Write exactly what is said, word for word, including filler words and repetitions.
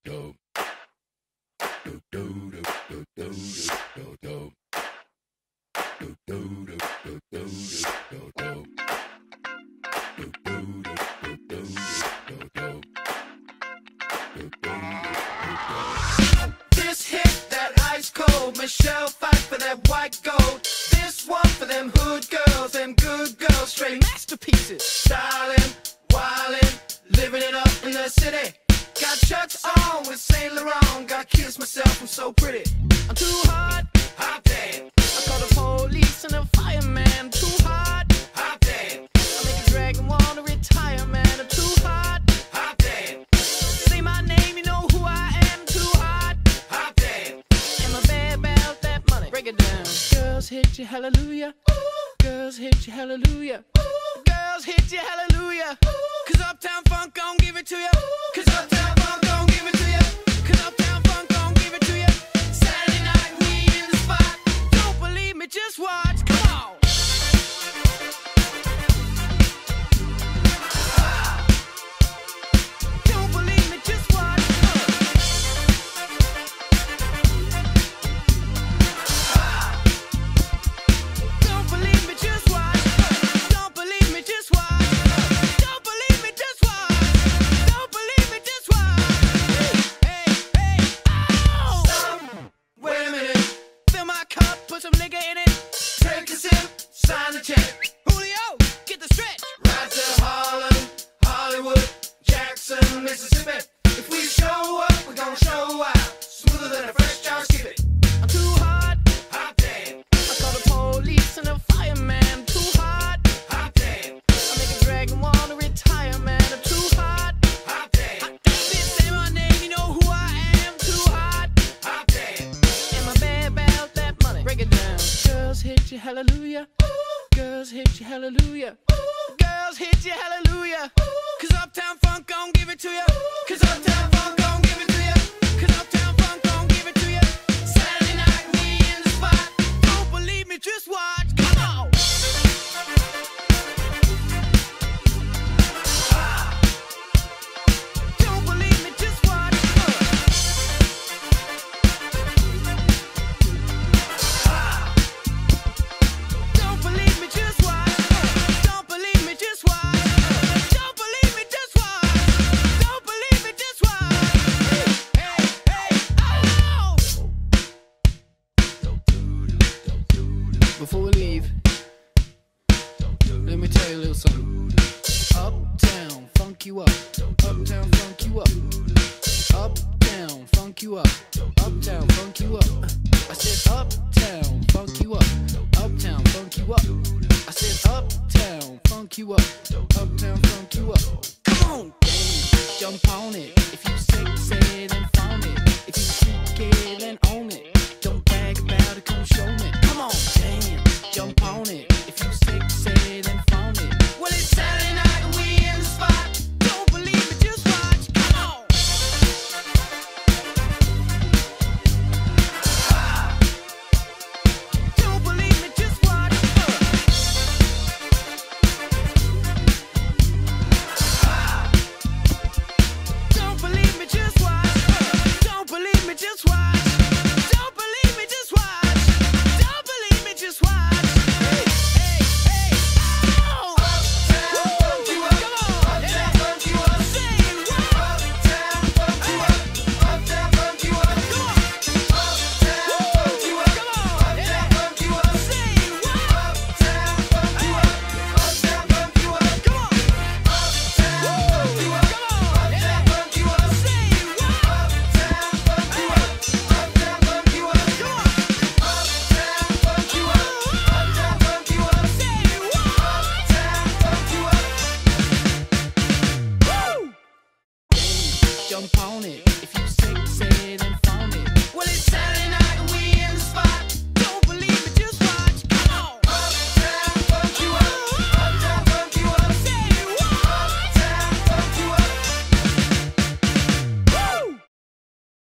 This hit that ice cold, Michelle fight for that white gold. This one for them hood girls, them good girls, straight masterpieces. Styling, wildin', living it up in the city. Got Chucks on with Saint Laurent, got kissed myself, I'm so pretty. I'm too hot, hot damn. I call the police and the fireman. Too hot, hot damn. I make a dragon wanna retire, man. I'm too hot, hot damn. Say my name, you know who I am. Too hot, hot damn. And my bad about that money. Break it down. Girls hit you, hallelujah. Ooh. Girls hit you, hallelujah. Ooh. Girls hit you, hallelujah. Ooh. Cause Uptown Funk gon' give it to you. Cause Uptown Funk gon' give it to you. Cause Uptown Funk gon' give it to you. Saturday night, we in the spot. Don't believe me, just watch. Come on. Don't believe me, just watch. Don't believe me, just watch. Don't believe me, just watch. Don't believe me, just watch. Don't believe me, just watch. Hey, hey, oh! Stop. Wait a minute. Fill my cup, put some nigga in it. Take a sip, sign the check. Julio, get the stretch. Right to Harlem, Hollywood, Jackson, Mississippi. If we show up, we gon' show out. Smoother than a fresh jar skip it. I'm too hot, hot damn. I call the police and the fireman. Too hot, hot damn. I make a dragon wanna retire, man. I'm too hot, hot damn. Bitch, say my name, you know who I am. Too hot, hot damn. And my bad about that money. Break it down. Girls hit you, hallelujah. Ooh. Girls hit you, hallelujah. Ooh. Girls hit you, hallelujah. Ooh. Cause Uptown Funk gon' give it to you. Cause Uptown Funk gon' give it to you. Cause Uptown Funk gon' give it to you. Saturday night, we in the spot. Don't believe me, just watch. Come on. Don't believe me, just watch. Don't believe me, just watch. Don't believe me, just watch. Don't believe me, just watch. Don't believe me, just watch. Hey, hey, oh! Before we leave, let me tell you a little something. Uptown, funk you up. Uptown, funk you up. Uptown, funk you up. Uptown, funk you up. I said uptown, funk you up. Uptown, funk you up. I said uptown, funk you up. Uptown, funk you up. Come on, gang, jump on it. If you say, say it.